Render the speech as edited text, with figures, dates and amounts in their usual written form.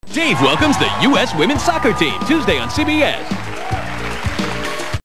Dave welcomes the U.S. women's soccer team Tuesday on CBS.